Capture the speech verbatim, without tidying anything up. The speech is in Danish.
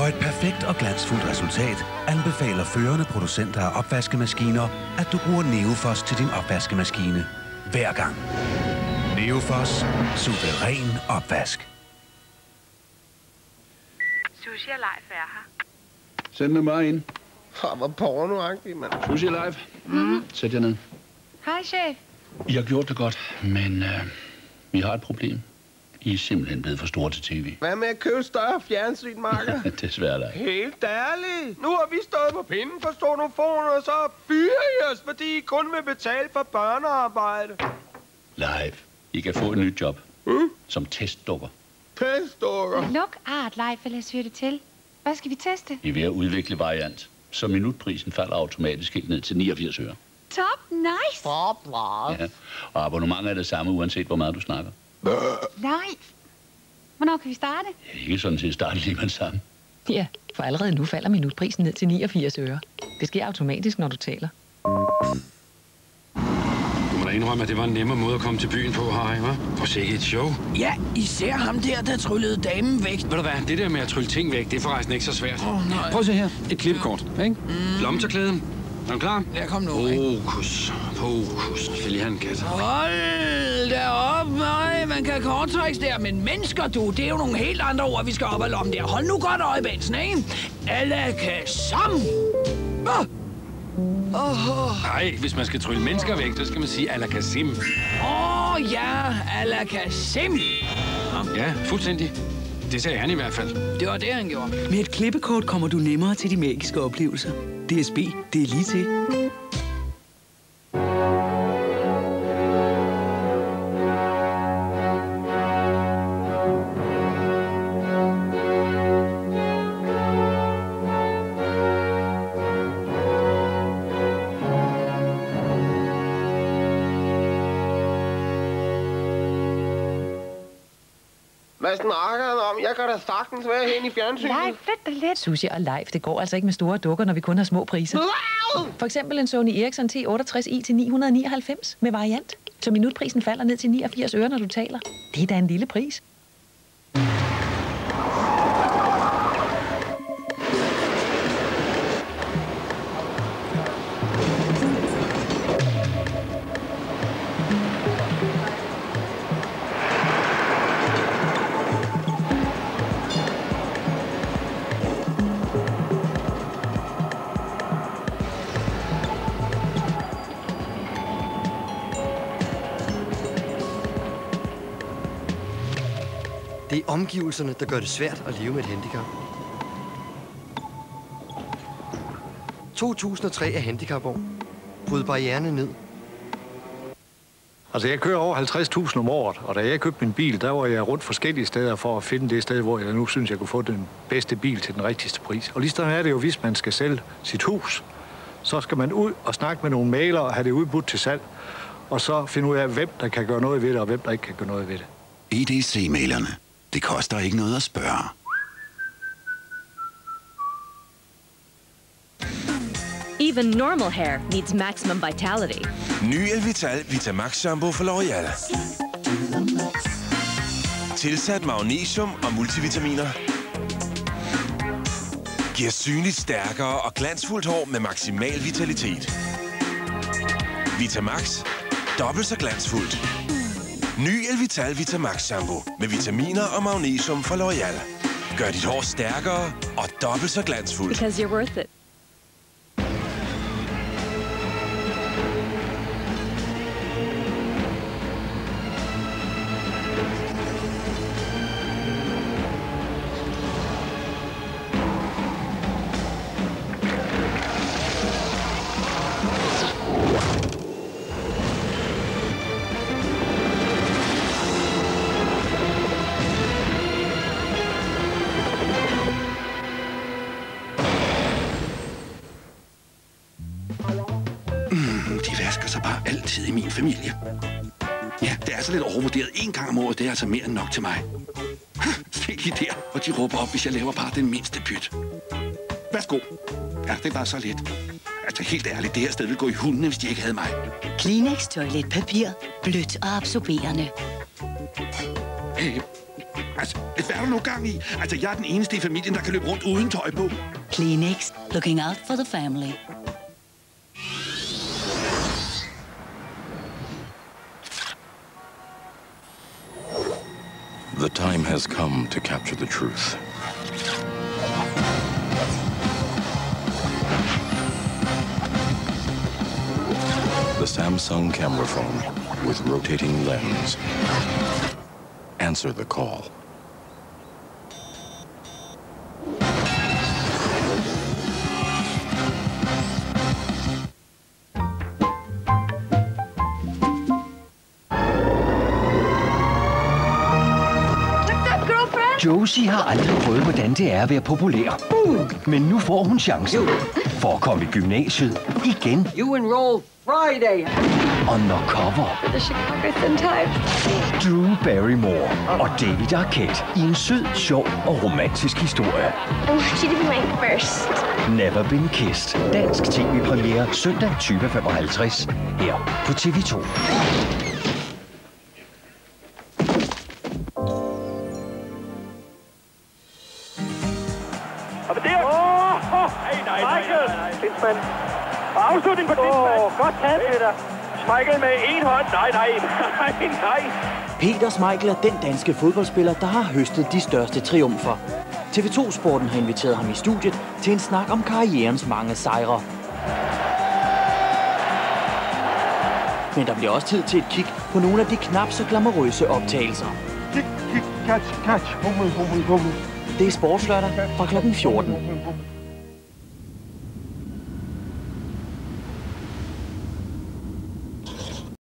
et perfekt og glansfuldt resultat anbefaler førende producenter af opvaskemaskiner, at du bruger Neofos til din opvaskemaskine. Hver gang. Neofos. Suveræn opvask. Sushi og Leif er her. Send dem bare ind. Åh, hvor pornoagtigt, mand. Sushi Live. Mm. Sæt jer ned. Hej, chef. I har gjort det godt, men øh, vi har et problem. I er simpelthen blevet for store til tv. Hvad med at købe større fjernsyn, Marker? Desværre da. Helt ærligt. Nu har vi stået på pinden for Sonofon, og så fyrer I os, fordi I kun vil betale for børnearbejde. Live. I kan få et nyt job. Mm? Som testdukker. Testdukker? Luk art, Leif, eller syr det til. Hvad skal vi teste? I er ved at udvikle variant, så minutprisen falder automatisk helt ned til niogfirs øre. Top, nice. Top, nice. Ja. Og abonnementet er det samme, uanset hvor meget du snakker. Leif. Hvornår kan vi starte? Ja, ikke sådan til at starte lige med sammen. Ja, for allerede nu falder minutprisen ned til niogfirs øre. Det sker automatisk, når du taler. Du må da indrømme, at det var en nemmere måde at komme til byen på, Harry, hva'? Prøv at se et show. Ja, især ham der, der tryllede damen væk. Ved du hvad, det der med at trylle ting væk, det er forresten ikke så svært. Åh, nej. Prøv at se her. Et klippekort, ikke? Mm. Lommetørklæden. Er du klar? Ja, kom nu, ikke? Fokus, fokus. Selvfølgelig han kat. Hold da op, nej, man kan korttrækkes der, men mennesker, du, det er jo nogle helt andre ord, vi skal op ad lommen der. Hold nu godt øje, Bensen, ikke? Alakazam! Åh! Oh. Nej, hvis man skal trylle mennesker væk, så skal man sige alakazim. Åh, oh, ja, alakazim! Ja, fuldstændig. Det sagde han i hvert fald. Det var det, han gjorde. Med et klippekort kommer du nemmere til de magiske oplevelser. D S B, det er lige til. Hvad snakker han om? Jeg kan da sagtens være hen i fjernsynet. Leif, flyt dig lidt. Sushi og Leif, det går altså ikke med store dukker, når vi kun har små priser. For eksempel en Sony Ericsson T otteogtres i til ni hundrede nioghalvfems med variant. Så minutprisen falder ned til niogfirs øre, når du taler. Det er da en lille pris. Det er omgivelserne, der gør det svært at leve med et handicap. to tusind og tre er handicapår. Bryd barriererne ned. Altså, jeg kører over halvtreds tusind om året, og da jeg købte min bil, der var jeg rundt forskellige steder for at finde det sted, hvor jeg nu synes, jeg kunne få den bedste bil til den rigtigste pris. Og lige sådan er det jo, hvis man skal sælge sit hus, så skal man ud og snakke med nogle malere og have det udbudt til salg, og så finde ud af, hvem der kan gøre noget ved det, og hvem der ikke kan gøre noget ved det. E D C-malerne. Det koster ikke noget at spørge. Even normal hair needs maximum vitality. Ny Elvital Vitamax Shampoo fra L'Oreal. Tilsat magnesium og multivitaminer. Giver synligt stærkere og glansfuldt hår med maksimal vitalitet. Vitamax. Dobbelt så glansfuldt. Ny Elvital Vitamax Shampoo med vitaminer og magnesium fra L'Oreal. Gør dit hår stærkere og dobbelt så glansfuldt. Because you're worth it. Altid i min familie. Ja, det er altså lidt overvurderet. En gang om året, det er altså mere end nok til mig. Se lige der, hvor de råber op, hvis jeg laver bare den mindste pyt. Værsgo. Ja, det var så lidt. Altså helt ærligt, det her sted ville gå i hundene, hvis de ikke havde mig. Kleenex toiletpapir. Blødt og absorberende. Øh, altså, hvad er der nu gang i? Altså, jeg er den eneste i familien, der kan løbe rundt uden tøj på. Kleenex, looking out for the family. The time has come to capture the truth. The Samsung camera phone with rotating lens. Answer the call. Josie har aldrig prøvet, hvordan det er at være populær. Men nu får hun chancen for at komme i gymnasiet igen. You enroll Friday. Undercover. The Chicago Sun-Times. Drew Barrymore og David Arquette i en sød, sjov og romantisk historie. I want you to be my first. Never Been Kissed. Dansk tv-premiere søndag tyve femoghalvtreds her på T V to. Klinsmann. Og afslutning på Klinsmann. Åh, godt taget, Peter. Schmeichel med en hånd. Nej, nej, nej, nej. Peter Schmeichel er den danske fodboldspiller, der har høstet de største triumfer. T V to Sporten har inviteret ham i studiet til en snak om karrierens mange sejre. Men der bliver også tid til et kig på nogle af de knap så glamourøse optagelser. Kig, kig, catch, catch. Hummel, hummel, hummel. Det er Sportslørdag fra klokken fjorten.